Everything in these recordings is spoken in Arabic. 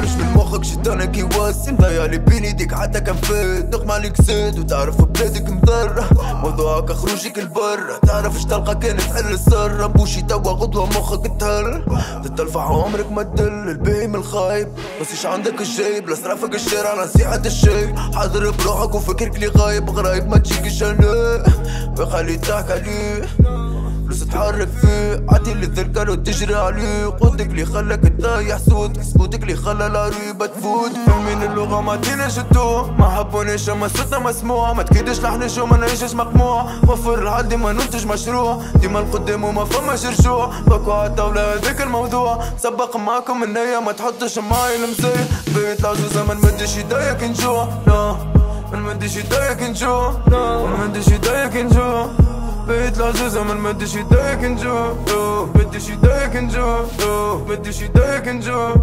خارج من مخك شيطانك يواسي، مضيع لي بين ايديك حتى كان فات نقم عليك زاد، وتعرف بلادك مضرة موضوعك خروجك لبرا، تعرف اش تلقى كانت تحل السر، بوشي توا غدوة مخك تهل، تتلفع عمرك ما تدل، الباهي من الخايب بس عندك الجايب، لا صرافك الشارع نصيحة الشاي، حاضر بروحك وفكرك لي غايب، غرايب ما تجيكش انا وخلي تضحك عليه، فلوس تحرك فيه، عادي اللي تذكر وتجري عليه، قودك اللي خلاك تضيع صوتك، سكوتك اللي خلى العريبة تفوت، فاهمين اللغة ما تيناش الدو، ما حبونيش اما صوتنا مسموع، ما تكيدش لحنش وما نعيشش مقموع، وفر الحال ديما ننتج مشروع، ديما القدام وما فماش رجوع، بكوا عالطاولة هذاك الموضوع، سبق معاكم النية ما تحطش معاي المزايا، بيت العجوزة ما نمدش يديا كي نجوع، لا ما نمدش يديا كي نجوع، ما نمدش يديا كي نجوع، بيت العجوزة ما نمدش يديا كي نجوع، مدش يديا كي نجوع، مدش يديا كي نجوع.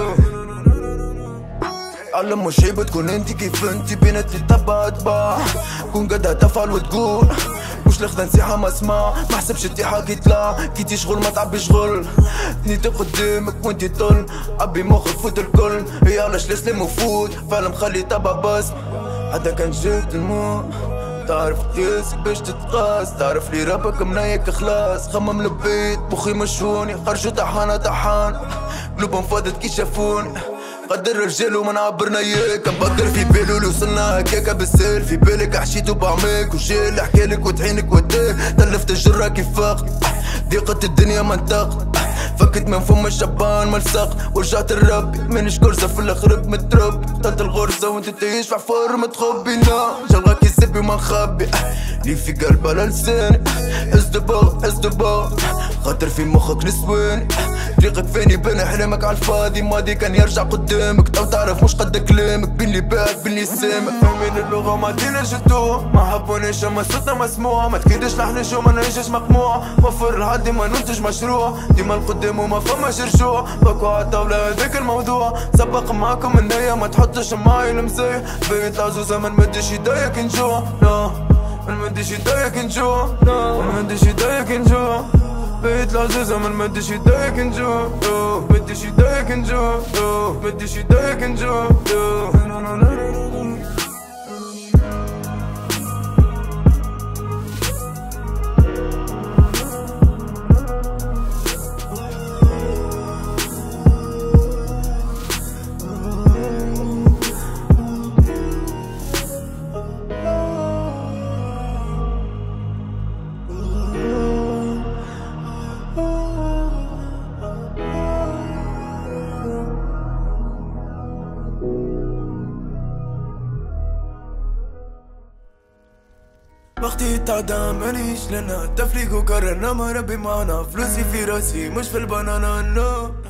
علم مش عيب تكون انتي كيف انتي، بينات اللي تبع تبع، كون قدها تفعل وتقول مش لخذا نصيحة ما اسمع، ما حسبش التيحة كي طلع، كي تشغل ما تعبي شغل، تنيتي قدامك وانتي طل، عبي مخك فوت الكل، هي علاش لسلم وفوت، فعلا مخلي تبع بس، حتى كان جيت الموت، تعرف قياسك باش تتقاس، تعرف لي ربك منايك خلاص، خمم لبيت مخي مشهوني، خرجوا طحانة طحان، قلوبهم فاضت كي شافوني، قدر الرجال وما نعبرنا اياك، نفكر في بالو اللي وصلنا هكاكا بالسير، في بالك حشيتو بعماك وجيل حكالك وتعينك وداك، تلفت الجرة كيف فاق، ضيقة الدنيا منطق، فكت من فم الشبان ملصق، ورجعت لربي مانيش كرزة في الخرب متربي، طلت الغرزة وانت تعيش في حفر متخبينا، جلغاك يسبي ما نخبي، لي في قلب على لساني، ازدبا خاطر في مخك نسواني، طريقك فاني بين احلامك عالفاضي، ماضي كان يرجع قدامك، تو تعرف مش قد كلامك، بين لي باك بين لي سامع، فاهمين اللغة ما تيناش الدو، ما حبونيش اما صوتنا مسموع، ما تكيدش لحنش وما نعيشش مقموع، وفر الحال ديما ننتج مشروع، ديما القدام وما فماش رجوع، بكوا عالطاولة هذاك الموضوع، سبق معاكم النية ما تحطش معاي المزايا، بيت العجوزة ما نمدش يديا كي نجوع، لا ما نمدش يديا كي نجوع، ما نمدش يديا كي نجوع، بيت العجوزة ما نمدش يديا كي نجوع، مدش يديا كي نجوع، مدش يديا كي نجوع. وقتي تعدى مانيش لنا تفريق وكررنا ما ربي معنا، فلوسي في راسي مش في البنانا نو